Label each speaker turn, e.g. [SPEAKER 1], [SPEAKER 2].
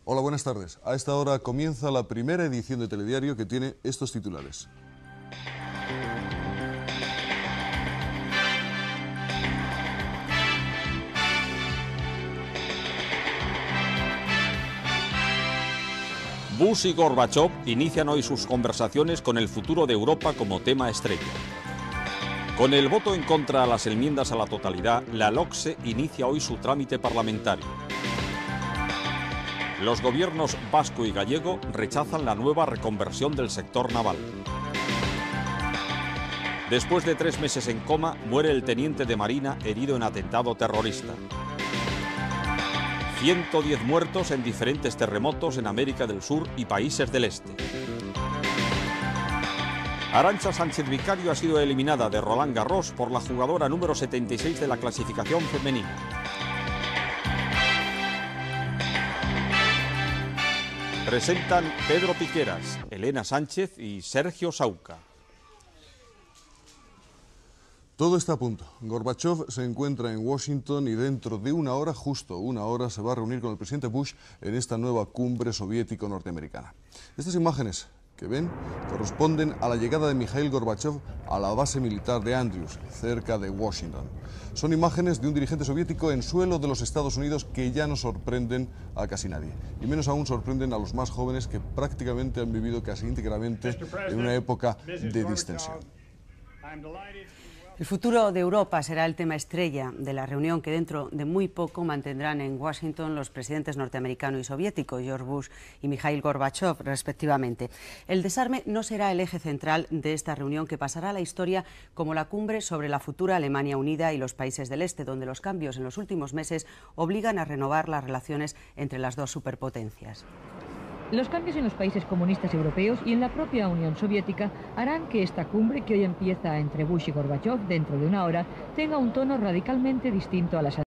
[SPEAKER 1] Hola, buenas tardes. A esta hora comienza la primera edición de Telediario que tiene estos titulares.
[SPEAKER 2] Bush y Gorbachov inician hoy sus conversaciones con el futuro de Europa como tema estrella. Con el voto en contra a las enmiendas a la totalidad, la LOCSE inicia hoy su trámite parlamentario. Los gobiernos vasco y gallego rechazan la nueva reconversión del sector naval. Después de 3 meses en coma, muere el teniente de Marina herido en atentado terrorista. 110 muertos en diferentes terremotos en América del Sur y países del Este. Arantxa Sánchez Vicario ha sido eliminada de Roland Garros por la jugadora número 76 de la clasificación femenina. Presentan Pedro Piqueras, Elena Sánchez y Sergio Sauca.
[SPEAKER 1] Todo está a punto. Gorbachov se encuentra en Washington y dentro de una hora, justo una hora, se va a reunir con el presidente Bush en esta nueva cumbre soviético-norteamericana. Estas imágenes que ven corresponden a la llegada de Mikhail Gorbachov a la base militar de Andrews, cerca de Washington. Son imágenes de un dirigente soviético en suelo de los Estados Unidos que ya no sorprenden a casi nadie. Y menos aún sorprenden a los más jóvenes que prácticamente han vivido casi íntegramente en una época de distensión.
[SPEAKER 3] El futuro de Europa será el tema estrella de la reunión que dentro de muy poco mantendrán en Washington los presidentes norteamericano y soviético, George Bush y Mikhail Gorbachov, respectivamente. El desarme no será el eje central de esta reunión, que pasará a la historia como la cumbre sobre la futura Alemania unida y los países del Este, donde los cambios en los últimos meses obligan a renovar las relaciones entre las dos superpotencias.
[SPEAKER 4] Los cambios en los países comunistas europeos y en la propia Unión Soviética harán que esta cumbre, que hoy empieza entre Bush y Gorbachov dentro de una hora, tenga un tono radicalmente distinto a las